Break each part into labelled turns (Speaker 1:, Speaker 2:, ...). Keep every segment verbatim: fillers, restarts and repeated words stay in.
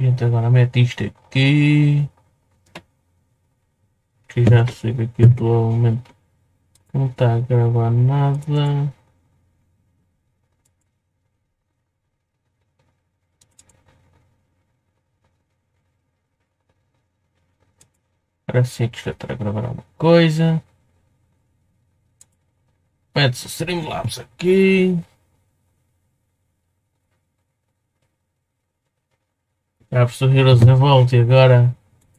Speaker 1: gente agora mete isto aqui. Que já sei que aqui atualmente não está a gravar nada. Agora sim que já está a gravar alguma coisa. Mete-se o Streamlabs aqui. Abre-se o Heroes Revolt e agora.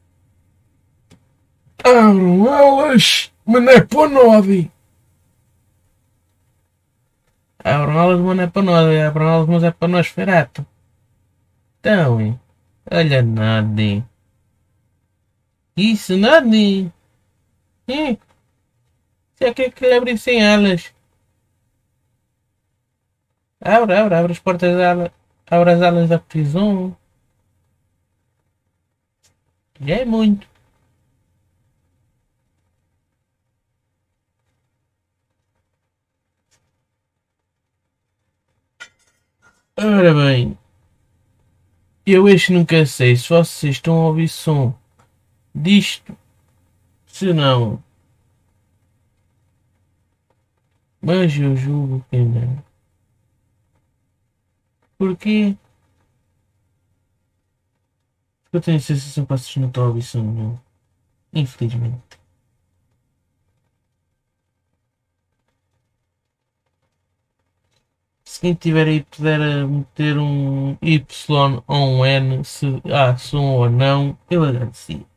Speaker 1: Abram elas, mas não é para nós. Abram elas, mas não é para nós. Abram elas, mas é para nós, ferato. Então, hein? Olha, nada. Isso, nada. Hum, Você quer que abrir sem elas? Abre, abre, abre as portas da ala. Abre as alas da prisão. Já é muito. Ora bem, eu este nunca sei se vocês estão a ouvir som disto, se não, mas eu julgo que não. Porquê? Porque eu tenho a sensação que vocês não estão a ouvir som nenhum. Infelizmente. Se quem tiver aí puder meter um Y ou um N, se há som ou não, eu agradecia.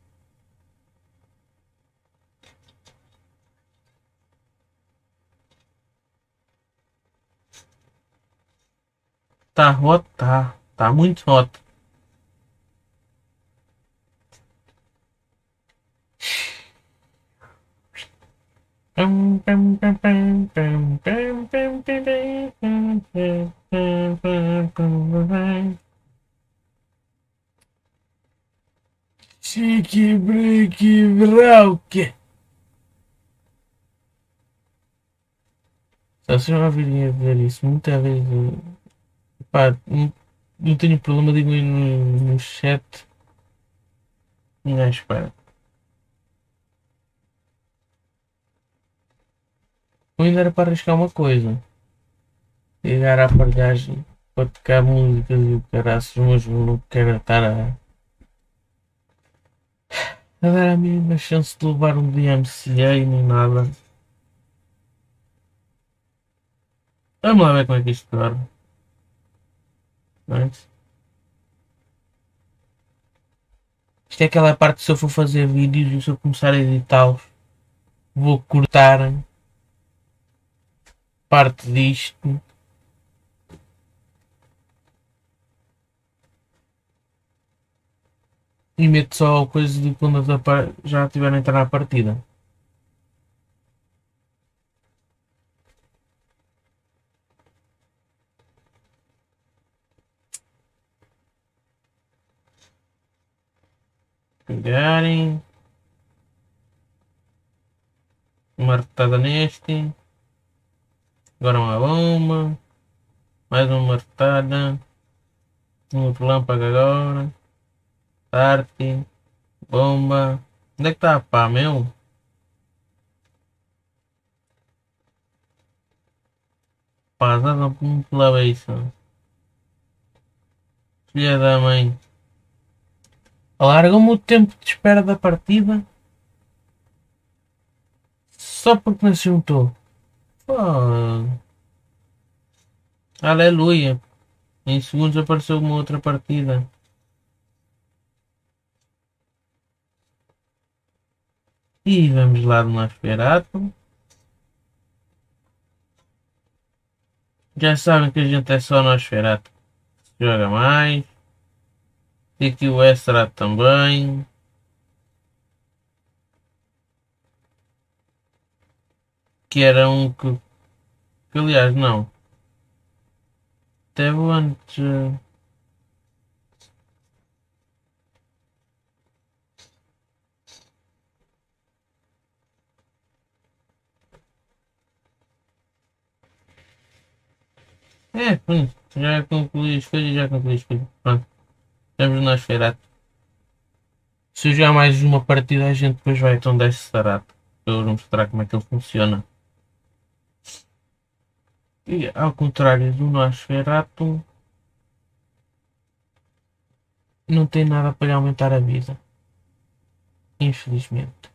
Speaker 1: Tá hot? Tá. Tá muito hot. Chique, brique, brauque. Se vocês não virem a ver isso muitas vezes, pá, não, não tenho problema, digo aí no, no chat. Ninguém espera. Ou ainda era para arriscar uma coisa. Ligar à aparelhagem para tocar músicas e o caraças, mas não quero estar a, a dar a mínima chance de levar um D M C A nem nada. Vamos lá ver como é que isto corre. Não é? Isto é aquela parte, se eu for fazer vídeos e se eu começar a editá-los, vou cortar parte disto e meto só coisa de quando já estiver a entrar na partida. Pegarem uma retada neste, agora uma bomba, mais uma retada, um relâmpago agora, parte, bomba. Onde é que está, pá, meu? Pá, dá um pela beiça. Filha da mãe. Alargam-me o tempo de espera da partida só porque não se juntou. Pô, aleluia. Em segundos apareceu uma outra partida. E vamos lá do Nosferatu. Já sabem que a gente é só Nosferatu. Joga mais. E aqui o Extra também. Que era um que, que aliás não. Teve antes. eh, É, pronto. Já concluí as coisas, já concluí as coisas. Pronto. Estamos na esfera. Se eu jogar mais uma partida, a gente depois vai então desse Sarato. Para eu vos mostrar como é que ele funciona. E ao contrário do Nosferatu, não tem nada para lhe aumentar a vida. Infelizmente.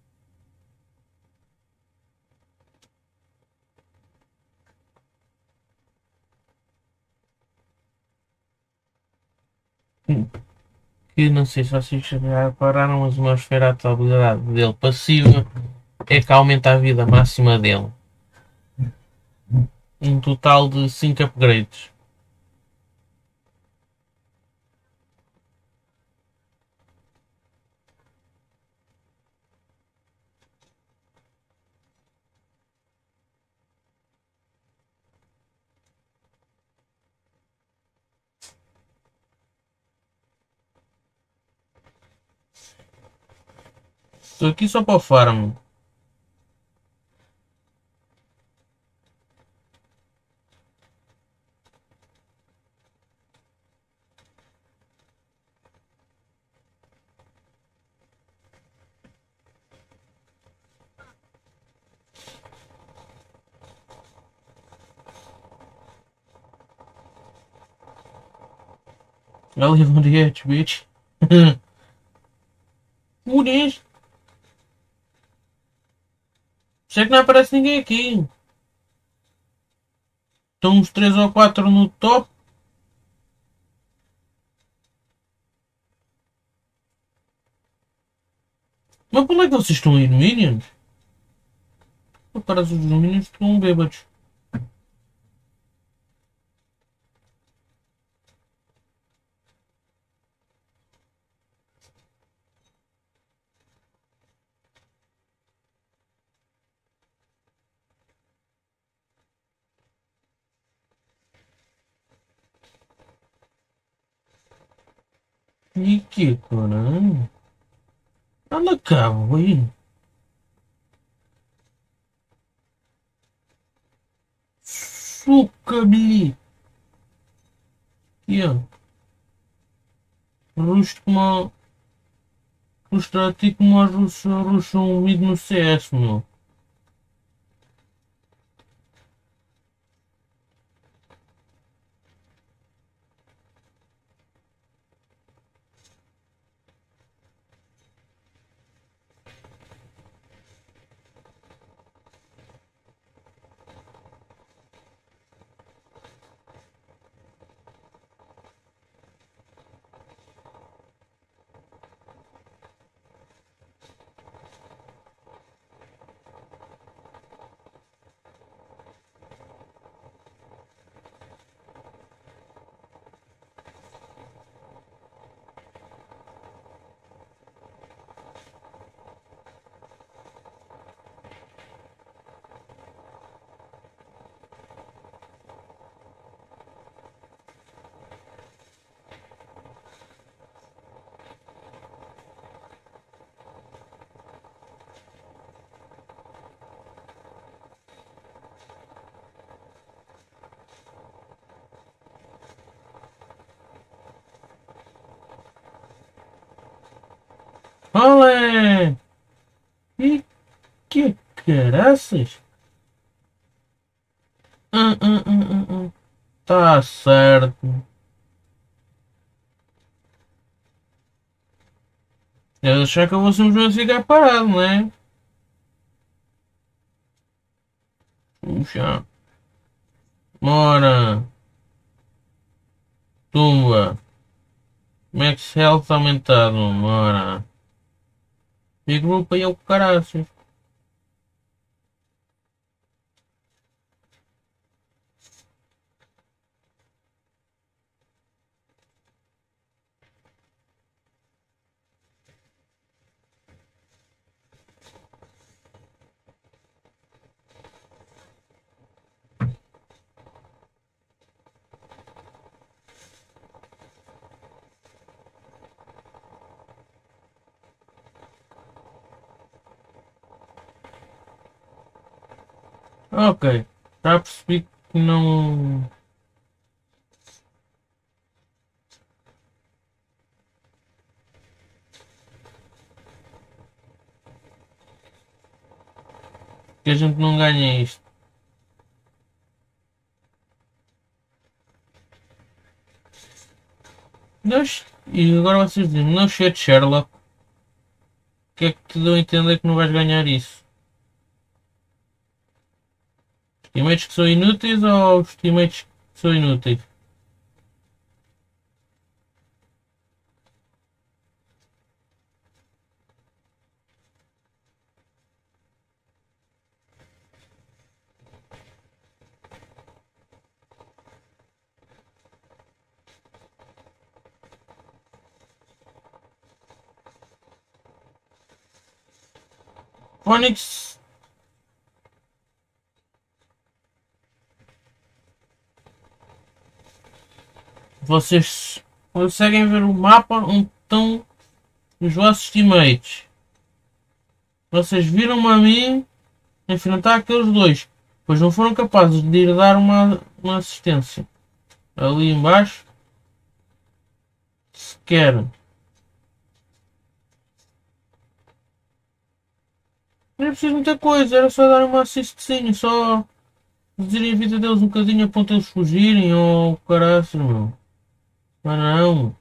Speaker 1: Hum, Que não sei se vocês já repararam, mas o Nosferatu, a habilidade dele passiva é que aumenta a vida máxima dele. Um total de cinco upgrades. Estou aqui só para o farm. I live on the edge, bitch. Por isso. Sei que não aparece ninguém aqui. Estão uns três ou quatro no top. Mas por onde é que vocês estão aí, Minions? Parece que os Minions estão bêbados. E que caralho? Anda cá, boi. Suca-me. E ó. Rusto como. Rusto a ti como a russo, russo um vídeo no C S, meu. Olé! E que caraças? Hum, hum, hum, hum, hum. Tá certo. Eu achar que eu vou simplesmente ficar parado, não é? Puxa. Mora. Tumba. Max Health aumentado. Mora. Big Group aí é o caraças. Ok. Já percebi que não. Que a gente não ganha isto. Deus, e agora vocês dizem, não cheio de Sherlock. O que é que te deu a entender que não vais ganhar isso? Os teammates que são inúteis ou os teammates que são inúteis? Phoenix. Vocês conseguem ver o mapa onde estão os vossos teammates. Vocês viram-me a mim enfrentar aqueles dois. Pois não foram capazes de ir dar uma, uma assistência. Ali embaixo. Sequer. Não é preciso muita coisa. Era só dar uma assistência. Só reduzirem a vida deles um bocadinho a ponto de eles fugirem. Ou caralho, meu. Mas não.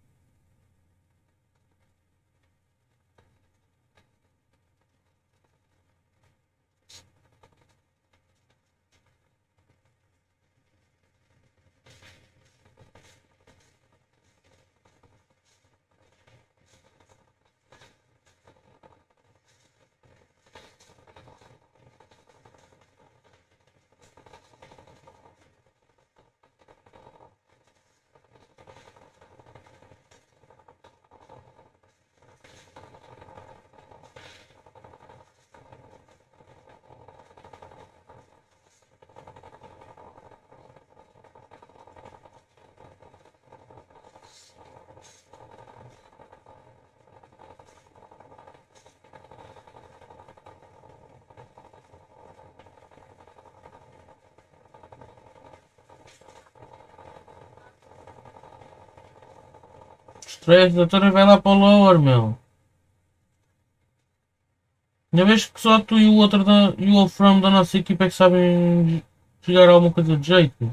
Speaker 1: Stress, doutora, vai lá para o lower, meu. Na vez que só tu e o outro da, e o Wolfram da nossa equipa é que sabem jogar alguma coisa de jeito.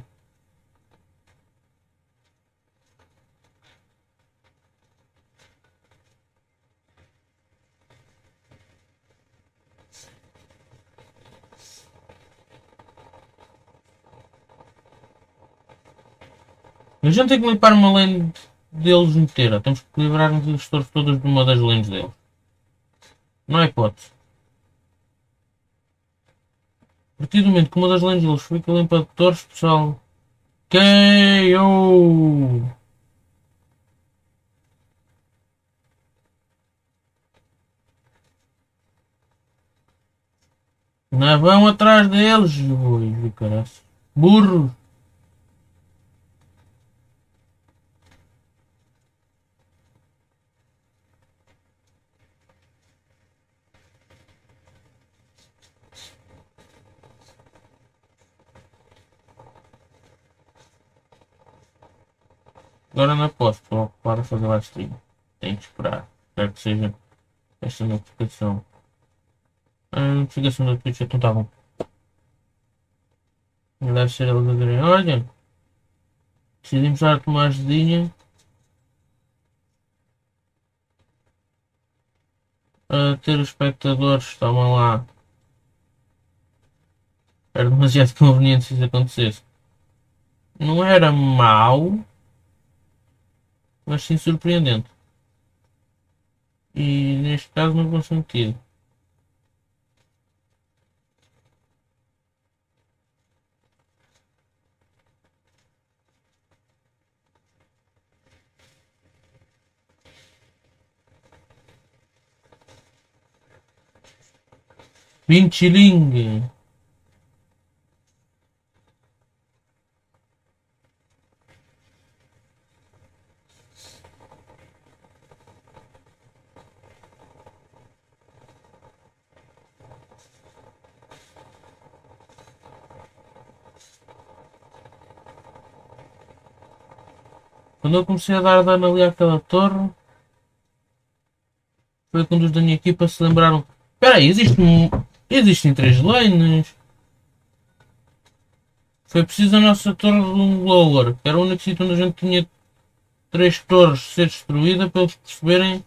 Speaker 1: A gente tem que limpar uma lane deles inteira. Temos que livrar-nos dos torres todos de uma das lanes deles. Não é hipótese. A partir do momento que uma das lanes deles fica limpa de torres, pessoal. K O! Não vão atrás deles, ui, caralho. Burros! Agora não posso, estou ocupado a fazer live stream. Tenho que esperar. Espero que seja esta notificação. A notificação da Twitch então tá bom. Deve ser eles a dizerem, olha, decidimos dar-te uma ajudinha a ter os espectadores, toma lá. Era demasiado conveniente se isso acontecesse. Não era mau, mas sim surpreendente. E neste caso no bom sentido. Vinchiling. Quando eu comecei a dar dano ali àquela torre, foi quando os da minha equipa se lembraram: espera aí, existe um, Existem três lanes. Foi preciso a nossa torre de um lower, que era o único sítio onde a gente tinha três torres ser destruída para eles perceberem.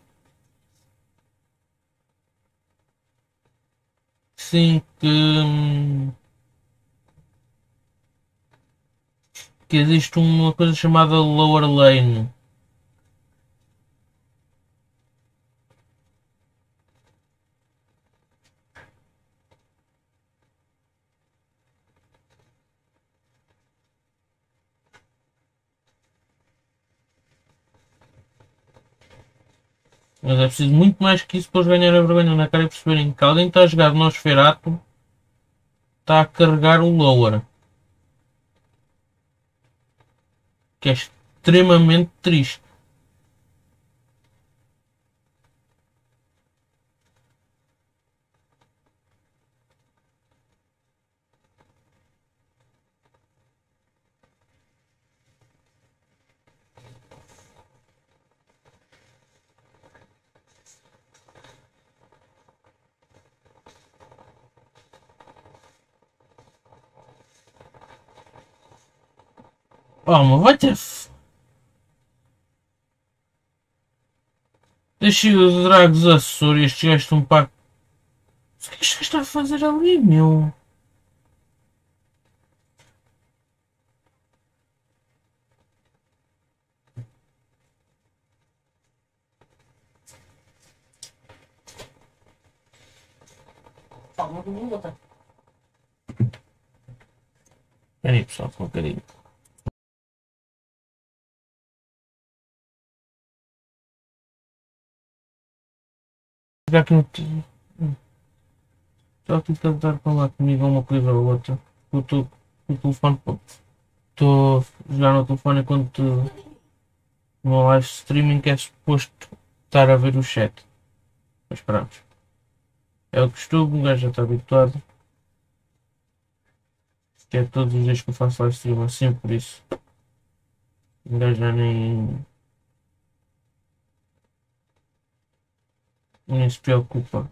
Speaker 1: Sim, que, hum, que existe uma coisa chamada lower lane. Mas é preciso muito mais que isso para eles ganharem a vergonha na cara e perceberem que alguém está a jogar de Nosferatu, está a carregar o lower. Que é extremamente triste. Oh, mas vai ter. Deixa os dragos Açores, estes gajos estão para. O que é que este gajo está a fazer ali, meu? Espera aí, pessoal, com um bocadinho. Já que não te. Só que tentar falar comigo uma coisa ou outra. Eu estou com o telefone. Estou a jogar no telefone enquanto no live streaming que é suposto estar a ver o chat. Mas pronto. É o costume, o gajo já está habituado. Que é todos os dias que eu faço live stream assim, por isso. O gajo já nem. nem se preocupa.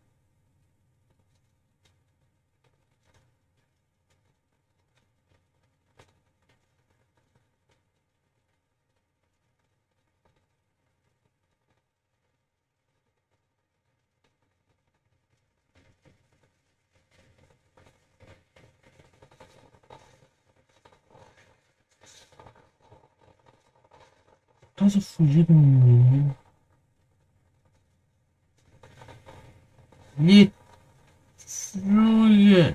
Speaker 1: Estás a fugir de mim? Lhe fuga!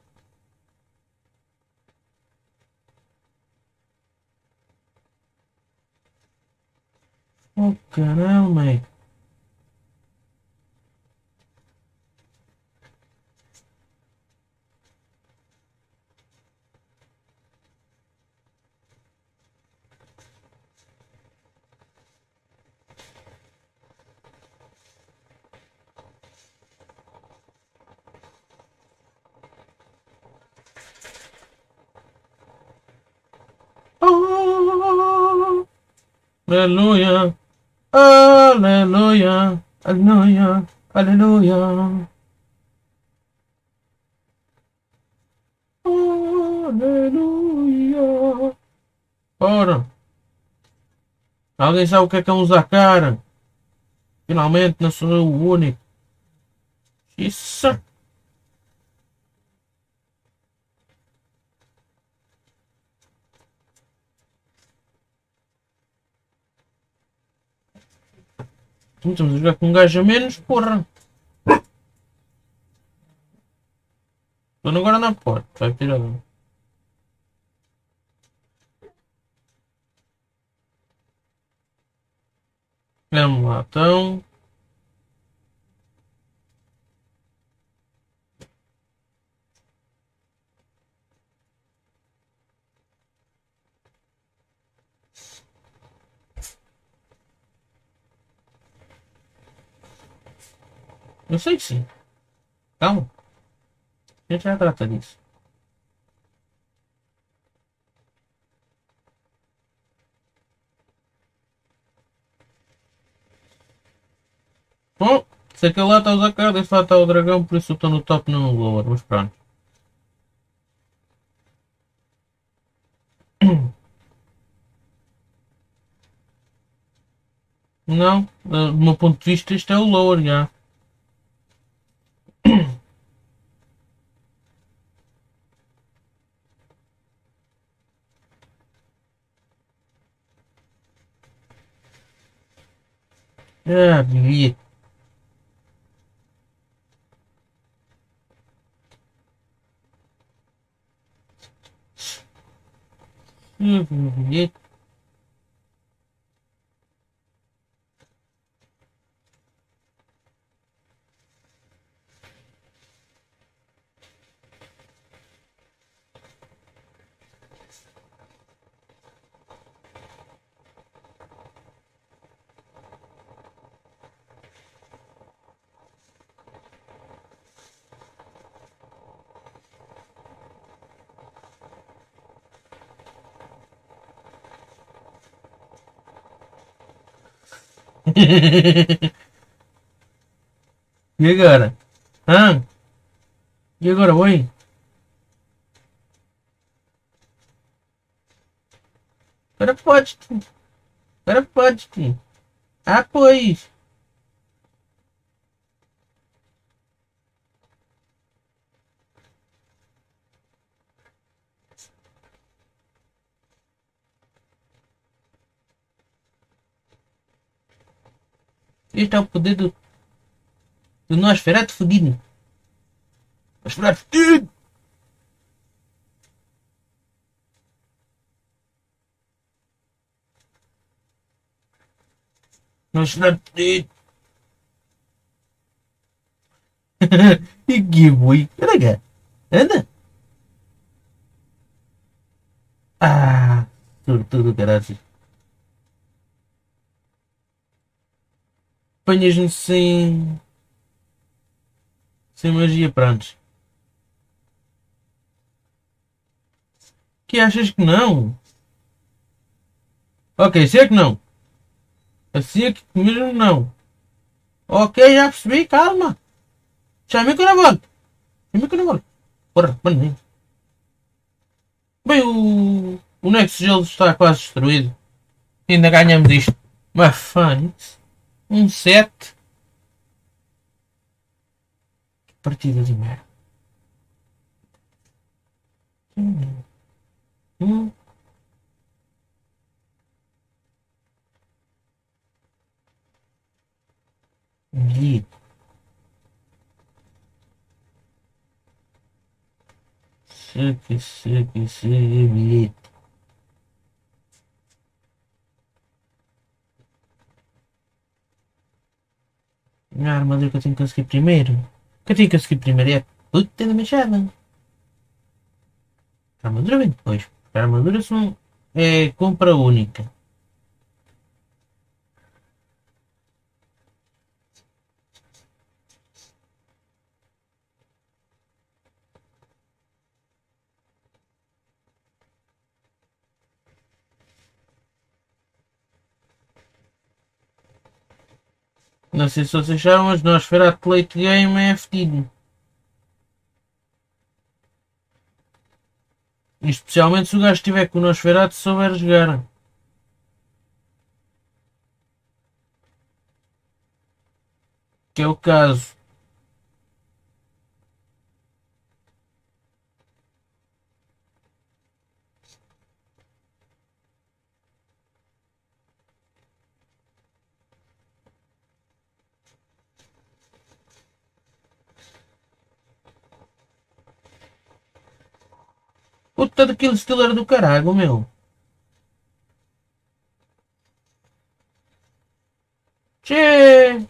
Speaker 1: Oh caralho, mãe! Oh, aleluia! Aleluia! Aleluia! Aleluia! Aleluia! Ora! Alguém sabe o que é que é um Zacara? Finalmente não sou eu o único. Isso! Estamos a jogar com um gajo a menos, porra! Estou agora na porta, vai tirar. Vamos lá, então. Eu sei que sim. Calma. A gente já trata disso. Bom, Se aquele lá está a usar carta, esse lá está o dragão, por isso eu estou no top, não no lower, mas pronto. Não, do meu ponto de vista isto é o lower já. Ah, bilhete. Bilhete. E agora? Hã? E agora, oi? Agora pode, tu. Agora pode, tu. Ah, pois. Este é o poder do, do Nosferatu fodido. Nosferatu fodido. Nosferatu fodido. E que boi. Anda cá. Anda. Ah, tudo, tudo, caralho. Apanhas-me sem. sem magia, prontos. Que achas que não? Ok, sei que não. Assim é que mesmo não. Ok, já percebi, calma. Chame que eu não volto. Chame que eu não volto. Porra, mano. Bem, o. O Nexo Gelo está quase destruído. Ainda ganhamos isto. Mas fã. Um sete. Partida de merda. Hum. Hum. Bilhete. Segue, segue, segue, bilhete. A armadura que eu tenho que conseguir primeiro. O que eu tenho que conseguir primeiro é a puta da machada. A armadura vem depois. A armadura são, é compra única. Não sei se vocês sabem, mas nós Nosferatu Late Game é fedido. Especialmente se o gajo estiver com o Nosferatu e souber jogar. Que é o caso. Puta daquele Stealer do caralho, meu. Tchê!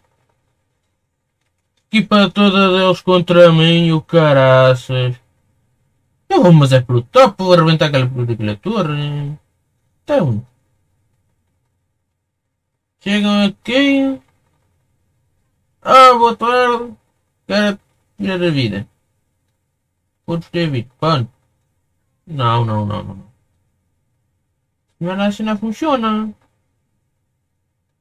Speaker 1: Equipa toda deles contra mim, o caraças. Eu vou, mas é pelo top, vou arrebentar aquela, aquela torre. Então, chegam aqui. Ah, boa tarde. Quero tirar a vida. Outros David, pronto. Não, não, não, não. Mas assim não funciona.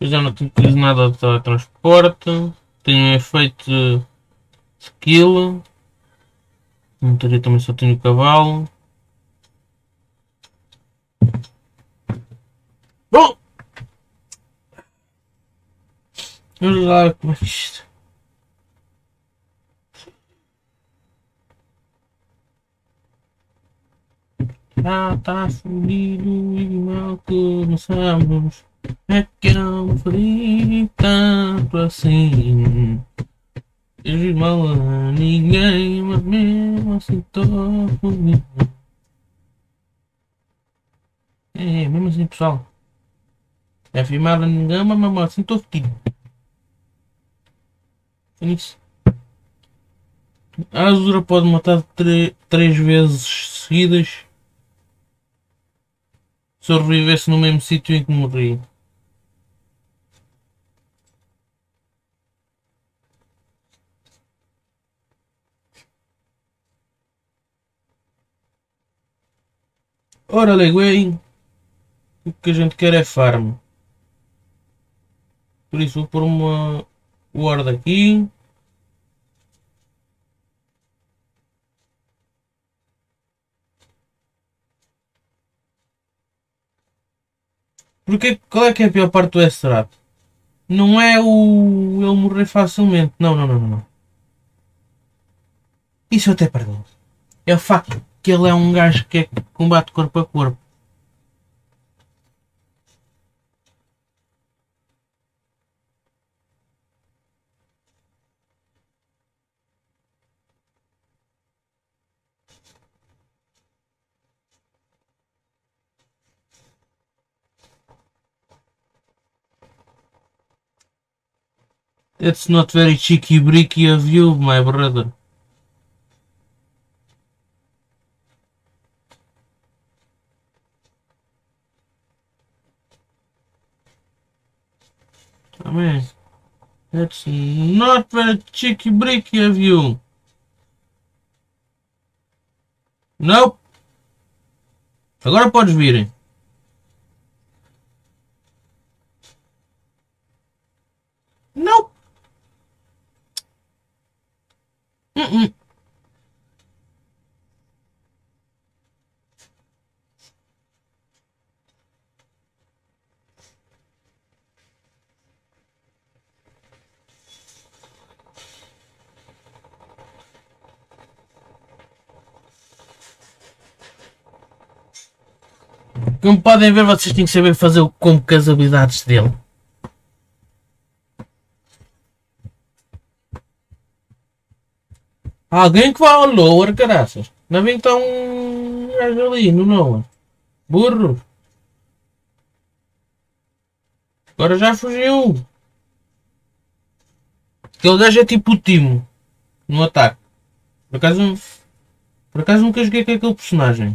Speaker 1: Eu já não tenho nada de teletransporte. Tenho um efeito skill. Montaria também só tenho o cavalo. Bom! Vamos lá como é que isto. Já está fodido e mal começamos. É que não me fodi tanto assim. Eu fiz mal a ninguém, mas mesmo assim estou fodido. É, mesmo assim pessoal. É filmado a ninguém, mas mesmo assim estou fodido. É isso. A Azura pode matar três vezes seguidas se eu revivesse no mesmo sítio em que morri. Ora, Leguei, o que a gente quer é farm. Por isso vou pôr uma ward aqui. Porque qual é que é a pior parte do extrato? Não é o ele morrer facilmente. Não, não, não, não. Isso eu até perdoo. É o facto que ele é um gajo que é combate corpo a corpo. It's not very cheeky bricky of you, my brother. I mean, it's not very cheeky bricky of you. Nope. Agora podes vir. Nope. Uh -uh. Como podem ver, vocês têm que saber fazer o combo com as habilidades dele. Alguém que vá ao lower, caraças. Não vem que está um gajo ali no lower. Burro. Agora já fugiu. Aquele gajo é tipo o Timo. No ataque. Por acaso, por acaso nunca joguei com aquele personagem.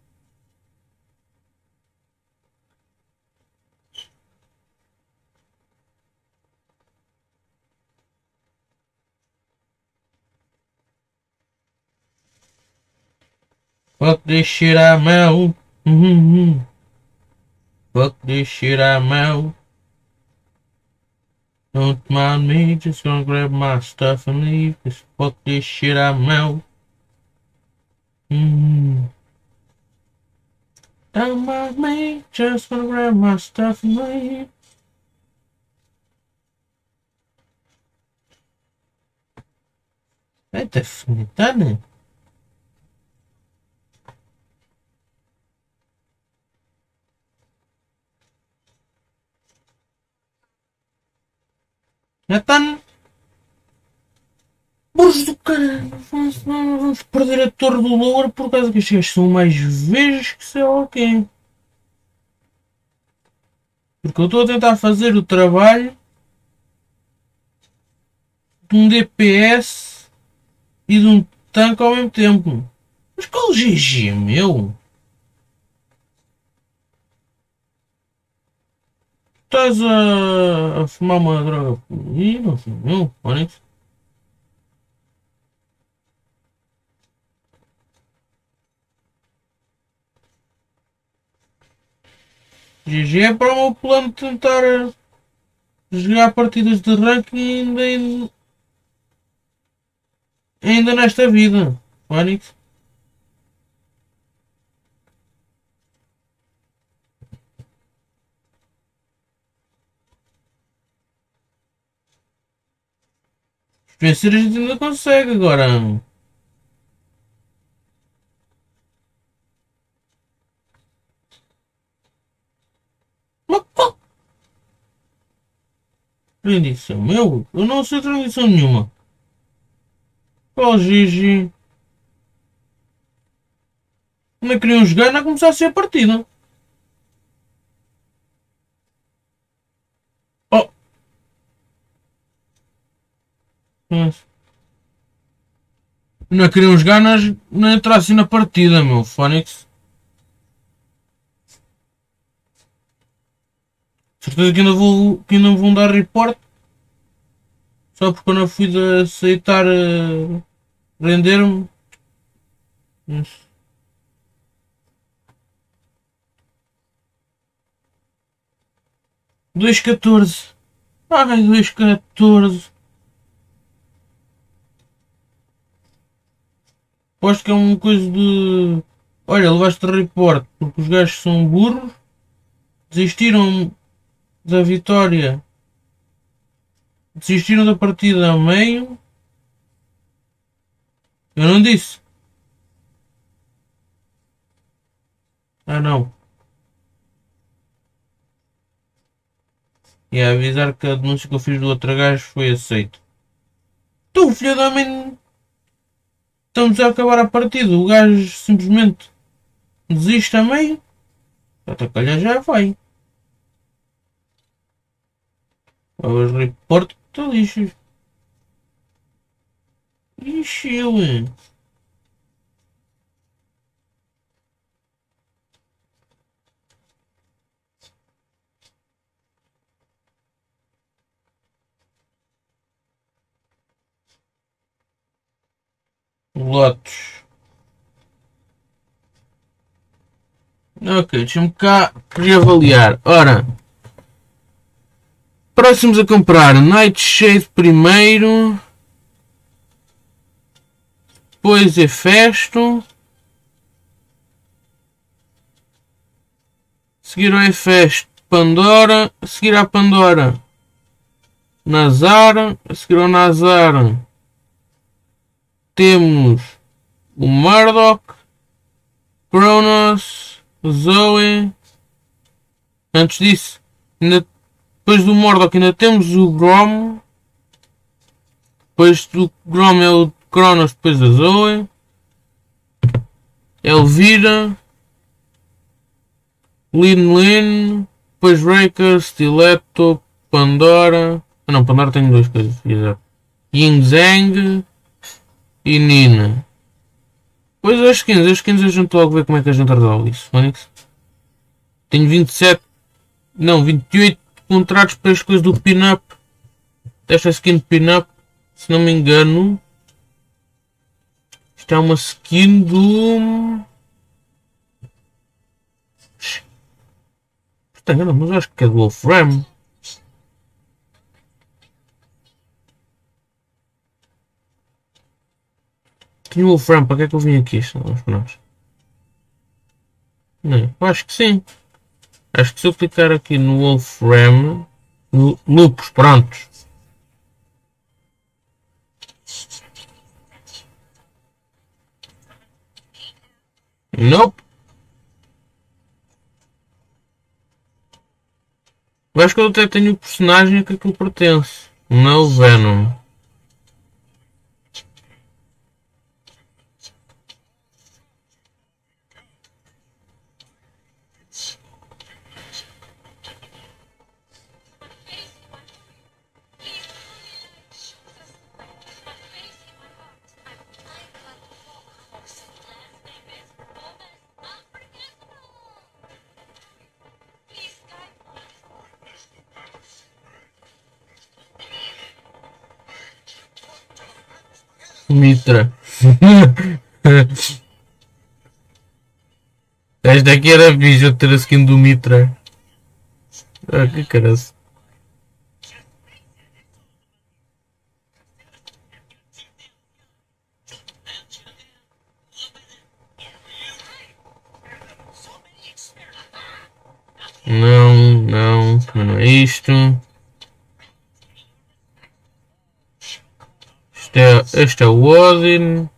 Speaker 1: Fuck this shit, I'm out. Mm-hmm. Fuck this shit, I'm out. Don't mind me, just gonna grab my stuff and leave. Cause fuck this shit, I'm out. Mm-hmm. Don't mind me, just gonna grab my stuff and leave. É definido, né? Nathan! Burros do caralho! Vamos perder a torre do lower por causa que estes são mais vezes que sei lá o quê. Porque eu estou a tentar fazer o trabalho de um D P S e de um tanque ao mesmo tempo. Mas qual G G, meu? Estás a, a fumar uma droga por aí? Não sei, meu. Olha isso. G G é para o meu plano de tentar jogar partidas de ranking ainda, ainda nesta vida. Fónix. Vencer a gente ainda consegue agora. Mas qual? Rendição? Meu? Eu não sei rendição nenhuma. Qual Gigi? Não queriam jogar, não começar a ser a partida. Oh! Mas... não queriam jogar, mas não entrassem na partida, meu. Fónix. Certeza que ainda, vou, que ainda vão dar report. Só porque eu não fui de aceitar uh, render-me. dois catorze. Ai, dois catorze. Aposto que é uma coisa de... olha, levaste report porque os gajos são burros. Desistiram da vitória. Desistiram da partida a meio. Eu não disse. Ah, não. E a avisar que a denúncia que eu fiz do outro gajo foi aceito. Tu, filho da mãe... estamos a acabar a partida. O gajo simplesmente desiste a meio. Até calhar já vai. Os report que lixo. Ixi, eu, hein? Lotos. Ok, deixa-me cá reavaliar. Ora, próximos a comprar: Nightshade primeiro, depois Hefesto, seguir ao Hefesto Pandora, a seguir à Pandora Nazar, a seguir ao Nazar temos o Murdoch, Kronos, Zoe. Antes disso, ainda, depois do Murdoch ainda temos o Grom. Depois do Grom é o Kronos, depois a Zoe, Elvira, Lin Lin, depois Raker, Stiletto, Pandora. Ah não, Pandora tem duas coisas. Ying Zhang e Nina. Depois as skins, as skins a gente logo ver como é que a gente resolve isso. Onix. Tenho vinte e sete, não, vinte e oito contratos para as coisas do pin-up. Desta skin de pin-up, se não me engano. Isto é uma skin do... Não, mas acho que é do Wolfram. Tinha o Wolfram, para que é que eu vim aqui? Vamos para nós. Não, eu acho que sim. Acho que se eu clicar aqui no Wolfram, no Lupus, prontos. Nope. Eu acho que eu até tenho o personagem a que aquilo pertence. Não é o Venom. Mitra. Esta aqui era fixe, eu ter a skin do Mitra. Ah, que caralho. Não, não, não é isto. Este é, este é o Odin.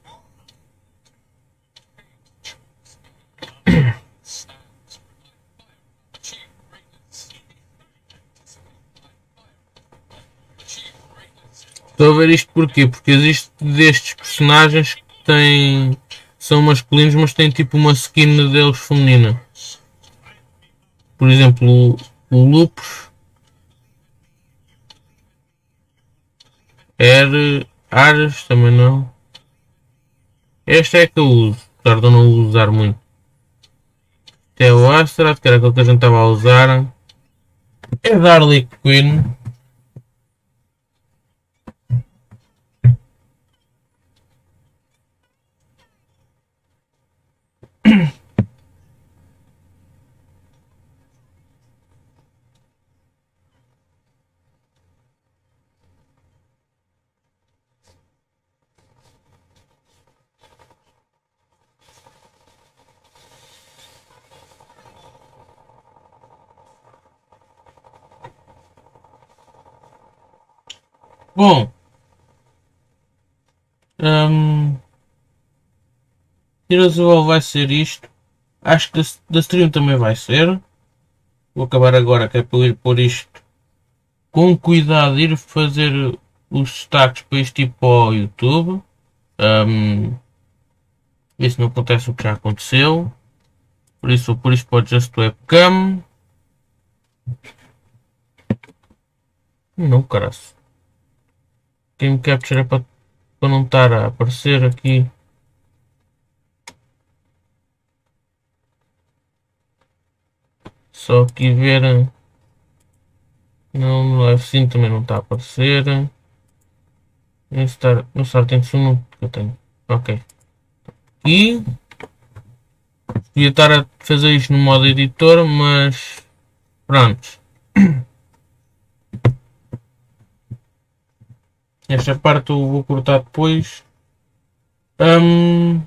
Speaker 1: Estou a ver isto porquê? Porque existe destes personagens que têm, são masculinos, mas têm tipo uma skin deles feminina. Por exemplo, o, o Lupus, Ares, Ares também não. Este é que eu uso, apesar de eu não usar muito. Este é o Astaroth, que era aquele que a gente estava a usar. É da Harley Quinn. Bom, um, Heroes of War vai ser isto. Acho que da stream também vai ser. Vou acabar agora, que é para eu ir pôr isto com cuidado, ir fazer os destaques para isto tipo ao YouTube. Um, ver se não acontece o que já aconteceu. Por isso, por isso pode Just Webcam. Não, caralho. Game Capture é para, para não estar a aparecer aqui. Só aqui ver. Não, no Live Sim também não está a aparecer. No Start, no Start tem som que eu tenho. Ok. E podia estar a fazer isto no modo editor, mas pronto. Esta parte eu vou cortar depois. Um,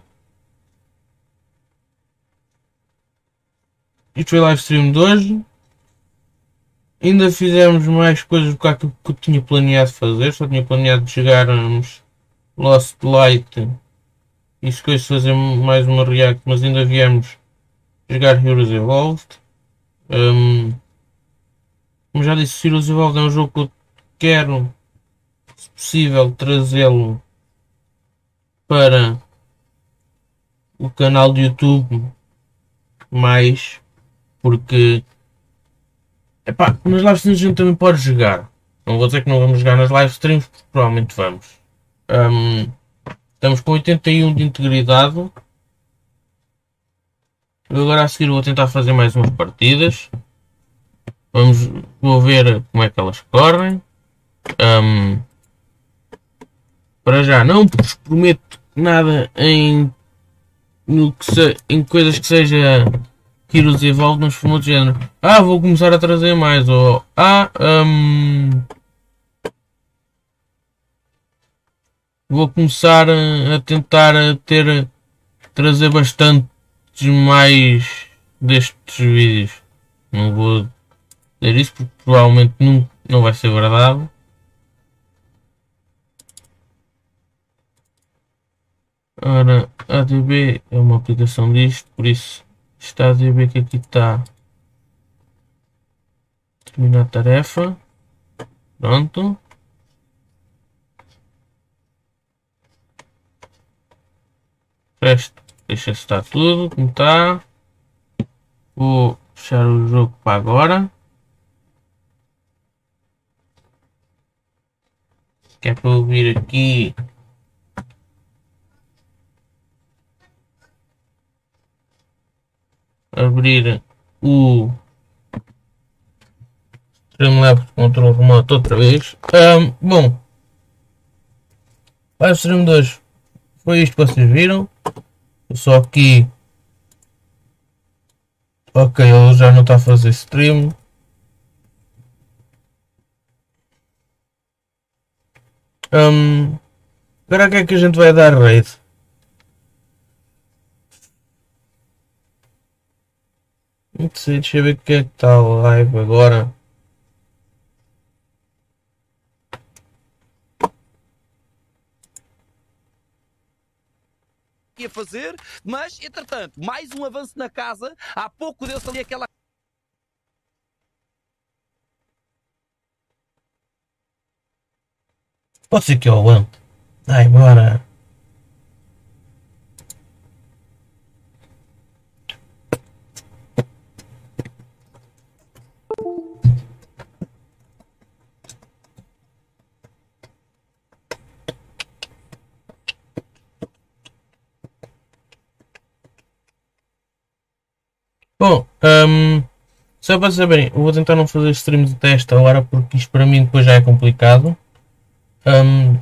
Speaker 1: isto foi live stream de hoje. Ainda fizemos mais coisas do que aquilo que eu tinha planeado fazer. Só tinha planeado jogarmos Lost Light e se queres fazer mais uma react, mas ainda viemos jogar Heroes Evolved. Um, como já disse, Heroes Evolved é um jogo que eu quero, se possível, trazê-lo para o canal do YouTube mais, porque epá, nas live streams a gente também pode jogar. Não vou dizer que não vamos jogar nas live streams, porque provavelmente vamos. Um, estamos com oitenta e um de integridade. Eu agora a seguir vou tentar fazer mais umas partidas. Vamos, vou ver como é que elas correm. Um, para já não vos prometo nada em, no que se, em coisas que seja Heroes Evolved nos formatos de género. Ah, vou começar a trazer mais. Ou ah, um, vou começar a, a tentar a ter trazer bastantes mais destes vídeos. Não vou dizer isso porque provavelmente não, não vai ser verdade. Ora, a D B é uma aplicação disto, por isso está a dizer que aqui está terminar a tarefa. Pronto. O resto deixa estar tudo como está. Vou fechar o jogo para agora. Que é para eu vir aqui. Abrir o Streamlabs de controle remoto outra vez. Um, bom, live stream de hoje foi isto que vocês viram. Só aqui, ok, ele já não está a fazer stream. Um, agora que é que a gente vai dar raid? Não sei, deixa eu ver o que é que está a live agora.
Speaker 2: A fazer, mas entretanto, mais um avanço na casa. Há pouco deu-se ali aquela.
Speaker 1: Pode ser que eu aguente. Ai, bora. Bom, um, só para saberem, eu vou tentar não fazer stream de teste agora porque isto para mim depois já é complicado. Um,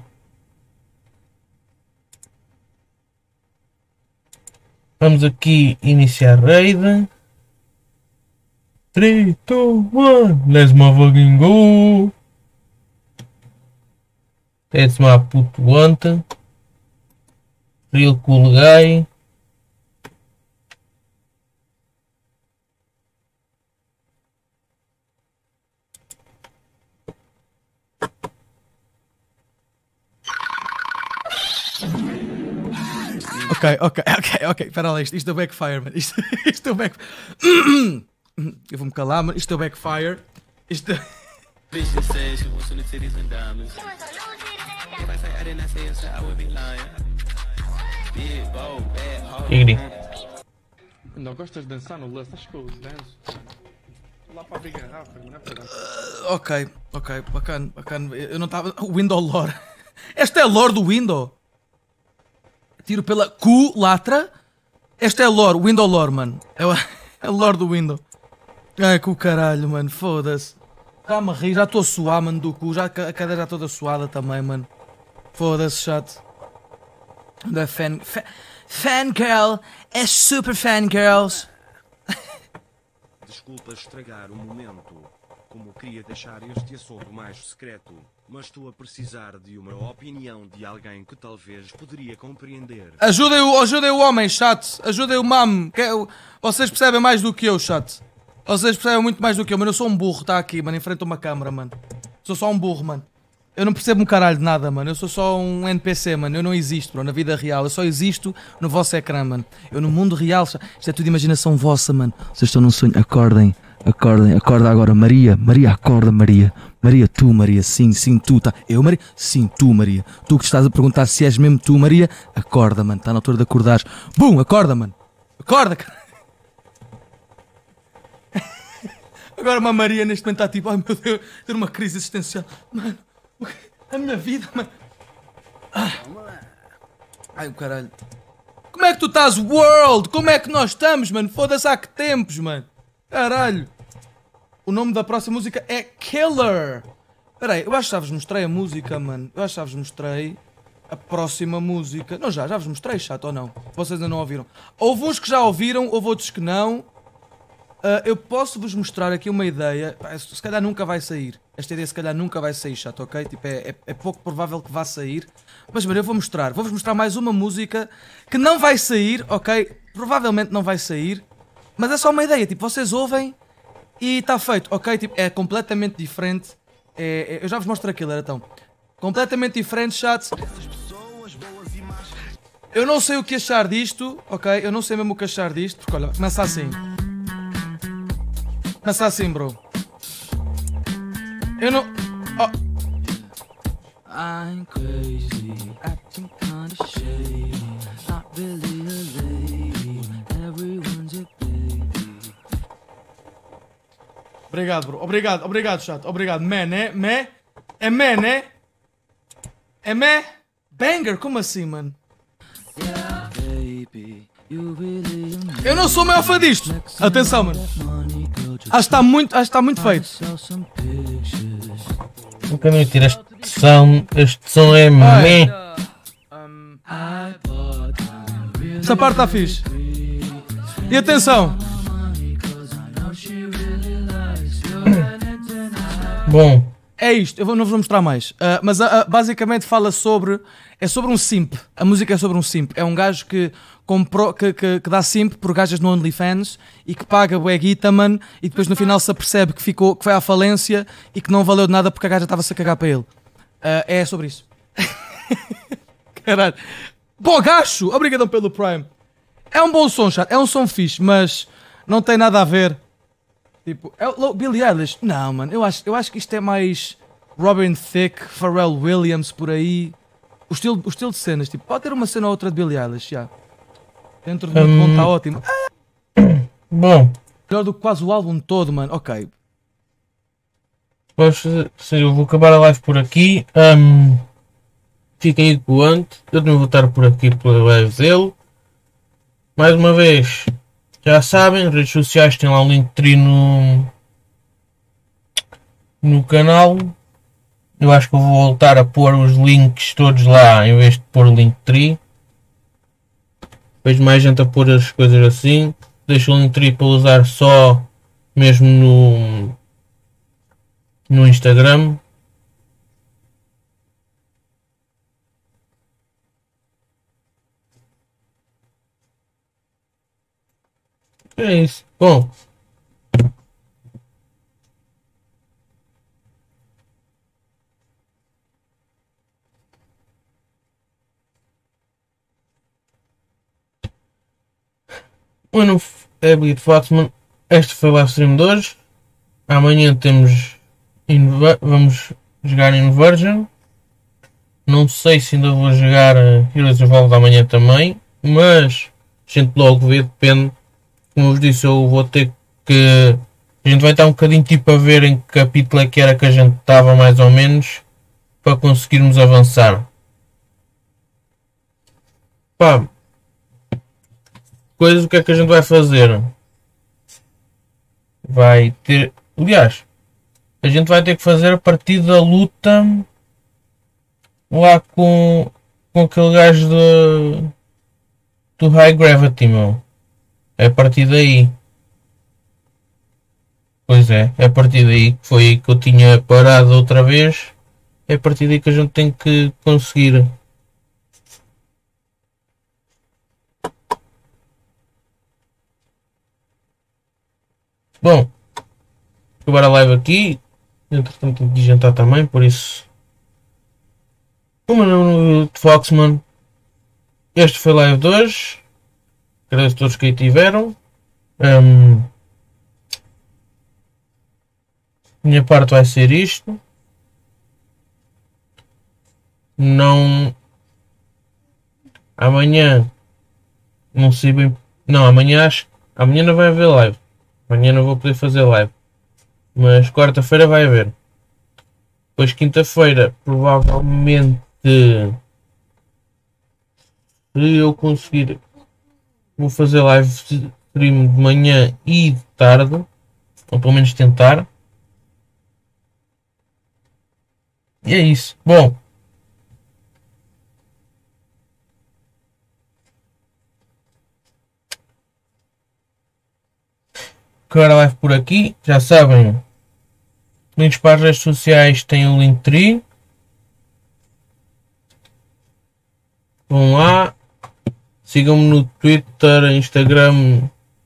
Speaker 1: vamos aqui iniciar raid. três, dois, um, let's motherfucking go! That's my put want. Real cool guy.
Speaker 3: Ok, ok, ok, ok, espera lá, isto, isto é backfire, mano, isto, isto é back... Eu vou-me calar, mano, isto é backfire, isto...
Speaker 1: Igri.
Speaker 4: Não gostas de dançar no lance? Acho que eu danço. Lá para abrir garrafa, não é para dançar.
Speaker 3: Uh, ok, ok, bacana, bacana, eu não estava... Window lore. Esta é a lore do window. Tiro pela culatra. Esta é a lore, window lore, mano. É a lore do window. Ai, que o caralho, mano, foda-se. Já me ri, já estou a suar, mano, do cu. Já, a cadeira já toda suada também, mano. Foda-se, chato. Da fan... fan fangirl. É super fangirls.
Speaker 5: Desculpa estragar o momento. Como queria deixar este assunto mais secreto, mas estou a precisar de uma opinião de alguém que talvez poderia compreender.
Speaker 3: Ajudem o, ajudem o homem, chat. Ajudem o mam. Que é o... Vocês percebem mais do que eu, chat. Vocês percebem muito mais do que eu, mano. Eu sou um burro, tá aqui, mano, em frente a uma câmera, mano. Sou só um burro, mano. Eu não percebo um caralho de nada, mano. Eu sou só um N P C, mano. Eu não existo, bro, na vida real. Eu só existo no vosso ecrã, mano. Eu no mundo real... Isto é tudo imaginação vossa, mano. Vocês estão num sonho. Acordem. Acordem. Acorda agora. Maria. Maria, acorda, Maria. Maria, tu, Maria. Sim, sim, tu. Tá. Eu, Maria? Sim, tu, Maria. Tu que estás a perguntar se és mesmo tu, Maria. Acorda, mano. Está na altura de acordares. Bum, acorda, mano. Acorda, cara. Agora uma Maria neste momento está tipo... Ai, meu Deus. Ter uma crise existencial. Mano. A minha vida, mano. Ah. Ai, o caralho. Como é que tu estás, world? Como é que nós estamos, mano? Foda-se, há que tempos, mano. Caralho. O nome da próxima música é Killer. Espera aí, eu acho que já vos mostrei a música, mano. Eu acho que já vos mostrei a próxima música. Não, já, já vos mostrei, chato, ou não? Vocês ainda não ouviram. Houve uns que já ouviram, houve outros que não. Uh, eu posso vos mostrar aqui uma ideia. Se calhar nunca vai sair. Esta ideia se calhar nunca vai sair, chato, ok? Tipo, é, é, é pouco provável que vá sair. Mas, mano, eu vou mostrar. Vou-vos mostrar mais uma música que não vai sair, ok? Provavelmente não vai sair. Mas é só uma ideia. Tipo, vocês ouvem e está feito, ok? Tipo, é completamente diferente. É, é, eu já vos mostro aquilo, então. Completamente diferente, chat. Eu não sei o que achar disto, ok? Eu não sei mesmo o que achar disto. Porque, olha, começa assim. Começa assim, bro. Eu não... Oh. I'm crazy, acting kinda shady, not really a lady, everyone's a baby. Obrigado, bro. Obrigado, obrigado, chato. Obrigado. Man, né? Me? É man, né? É me? Banger? Como assim, mano? Eu não sou o maior fã disto. Atenção, mano. Acho que está muito, acho que está muito feito.
Speaker 1: Nunca me tira este som. Este som é meh.
Speaker 3: Essa parte está fixe. E atenção.
Speaker 1: Bom,
Speaker 3: é isto, eu vou, não vos vou mostrar mais. Uh, mas uh, uh, basicamente fala sobre. É sobre um simp. A música é sobre um simp. É um gajo que, comprou, que, que, que dá simp por gajas no OnlyFans e que paga bué guita, man, e depois no final se apercebe que, ficou, que foi à falência e que não valeu de nada porque a gaja estava-se a cagar para ele. Uh, é sobre isso. Caralho. Pô, gacho! Obrigadão pelo Prime. É um bom som, chat. É um som fixe, mas não tem nada a ver. Tipo, é o Billie Eilish? Não, mano. Eu acho, eu acho que isto é mais Robin Thicke, Pharrell Williams, por aí. O estilo, o estilo de cenas. Tipo, pode ter uma cena ou outra de Billie Eilish, já. Dentro do muito
Speaker 1: Um...
Speaker 3: bom, está ótimo.
Speaker 1: Bom.
Speaker 3: Melhor do que quase o álbum todo, mano. Ok.
Speaker 1: Vamos fazer, eu vou acabar a live por aqui. Um, fiquem aí com o Ant. Eu também vou estar por aqui pela live dele. Mais uma vez, já sabem, redes sociais tem lá um Linktree no, no canal. Eu acho que eu vou voltar a pôr os links todos lá em vez de pôr o Linktree. Vejo mais gente a pôr as coisas assim. Deixo o Linktree para usar só mesmo no, no Instagram. É isso. Bom. Mano, é Bleed Fatman. Este foi o live stream de hoje. Amanhã temos. Inver vamos jogar Inversion. Não sei se ainda vou jogar Heroes Evolved amanhã também. Mas a gente logo vê, depende. Como eu vos disse, eu vou ter que. A gente vai estar um bocadinho tipo a ver em que capítulo é que era que a gente estava mais ou menos. Para conseguirmos avançar. Pá. Coisa, o que é que a gente vai fazer? Vai ter. Aliás, a gente vai ter que fazer a partir da luta lá com, com aquele gajo do, do High Gravity, meu. É a partir daí. Pois é, é a partir daí que foi aí que eu tinha parado outra vez. É a partir daí que a gente tem que conseguir. Bom, acabar a live aqui. Entretanto, tenho que jantar também, por isso. O meu nome é Foxman. Este foi a live de hoje. Agradeço a todos que aí tiveram. Um, minha parte vai ser isto. Não. Amanhã. Não sei bem. Não, amanhã acho. Amanhã não vai haver live. Amanhã não vou poder fazer live. Mas quarta-feira vai haver. Depois quinta-feira provavelmente. Se eu conseguir. Vou fazer live stream de manhã e de tarde. Ou pelo menos tentar. E é isso. Bom. Acabar a live por aqui. Já sabem. Links para as redes sociais tem o Linktree. Vão lá. Sigam-me no Twitter, Instagram.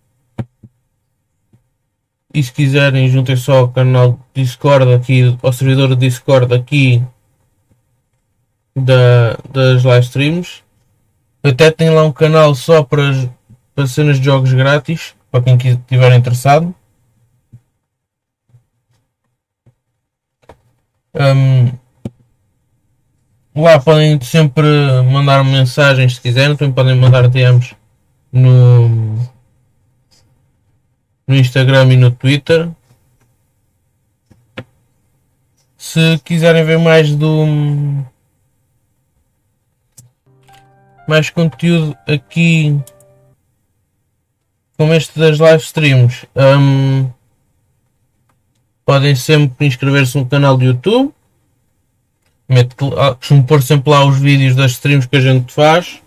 Speaker 1: E se quiserem, juntem só ao canal Discord aqui, ao servidor de Discord aqui da, das live streams. Eu até tenho lá um canal só para, para cenas de jogos grátis, para quem estiver interessado. Um, lá podem sempre mandar mensagens se quiserem, também podem mandar D Ms no, no Instagram e no Twitter. Se quiserem ver mais do mais conteúdo aqui como este das live streams, um, podem sempre inscrever-se no canal do YouTube. Costumo pôr sempre lá os vídeos das streams que a gente faz.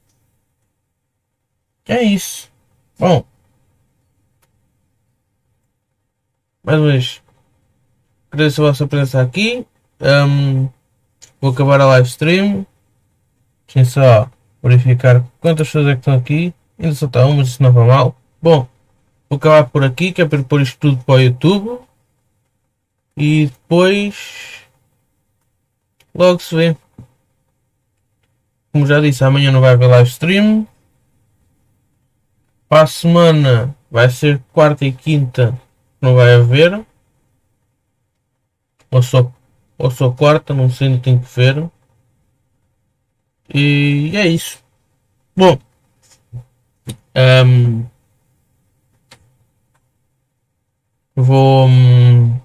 Speaker 1: É isso. Bom, mais uma vez, agradeço a vossa presença aqui. Um, vou acabar a live stream. Deixem só verificar quantas pessoas é que estão aqui. Ainda só está uma, mas isso não vai mal. Bom, vou acabar por aqui, que é para pôr isto tudo para o YouTube. E depois logo se vê. Como já disse, amanhã não vai haver live stream. Para a semana vai ser quarta e quinta, não vai haver. Ou só, ou só quarta, não sei, não tenho que ver. E é isso. Bom, um, vou, um,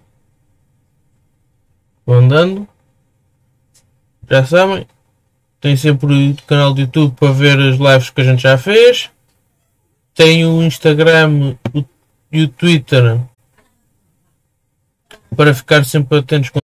Speaker 1: vou andando. Já sabem, tem sempre o canal do YouTube para ver as lives que a gente já fez. Tem o Instagram e o Twitter para ficar sempre atentos com